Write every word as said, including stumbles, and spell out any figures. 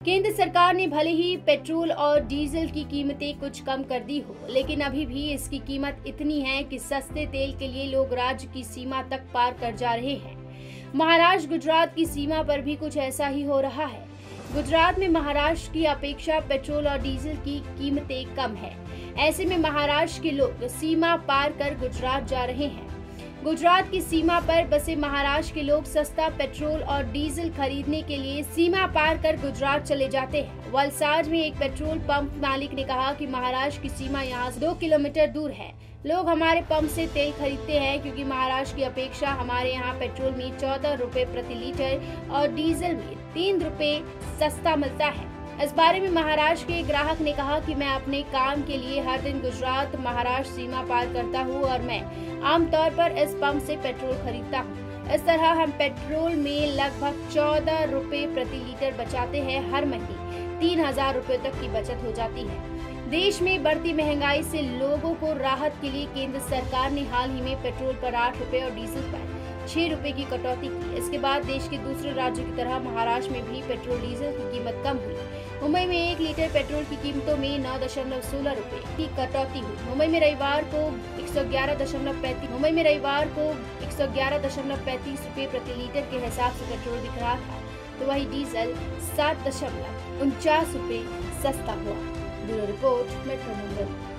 केंद्र सरकार ने भले ही पेट्रोल और डीजल की कीमतें कुछ कम कर दी हो, लेकिन अभी भी इसकी कीमत इतनी है कि सस्ते तेल के लिए लोग राज्य की सीमा तक पार कर जा रहे हैं। महाराष्ट्र गुजरात की सीमा पर भी कुछ ऐसा ही हो रहा है। गुजरात में महाराष्ट्र की अपेक्षा पेट्रोल और डीजल की कीमतें कम है। ऐसे में महाराष्ट्र के लोग सीमा पार कर गुजरात जा रहे हैं। गुजरात की सीमा पर बसे महाराष्ट्र के लोग सस्ता पेट्रोल और डीजल खरीदने के लिए सीमा पार कर गुजरात चले जाते हैं। वलसाड में एक पेट्रोल पंप मालिक ने कहा कि महाराष्ट्र की सीमा यहां से दो किलोमीटर दूर है। लोग हमारे पंप से तेल खरीदते हैं क्योंकि महाराष्ट्र की अपेक्षा हमारे यहाँ पेट्रोल में चौदह रुपए प्रति लीटर और डीजल में तीन रुपए सस्ता मिलता है। इस बारे में महाराष्ट्र के ग्राहक ने कहा कि मैं अपने काम के लिए हर दिन गुजरात महाराष्ट्र सीमा पार करता हूं और मैं आमतौर पर इस पंप से पेट्रोल खरीदता हूं। इस तरह हम पेट्रोल में लगभग चौदह रुपए प्रति लीटर बचाते हैं। हर महीने तीन हजार रुपए तक की बचत हो जाती है। देश में बढ़ती महंगाई से लोगों को राहत के लिए केंद्र सरकार ने हाल ही में पेट्रोल पर आठ रुपए और डीजल पर छह रुपए की कटौती की। इसके बाद देश के दूसरे राज्यों की तरह महाराष्ट्र में भी पेट्रोल डीजल की कीमत कम हुई। मुंबई में एक लीटर पेट्रोल की कीमतों में नौ दशमलव सोलह रुपए की कटौती हुई। मुंबई में रविवार को एक सौ ग्यारह दशमलव पैंतीस मुंबई में रविवार को एक सौ ग्यारह दशमलव पैंतीस रुपए प्रति लीटर के हिसाब से पेट्रोल बिक रहा था, तो वही डीजल सात दशमलव उनचास रुपए सस्ता हुआ। Bureau report, metro Mumbai.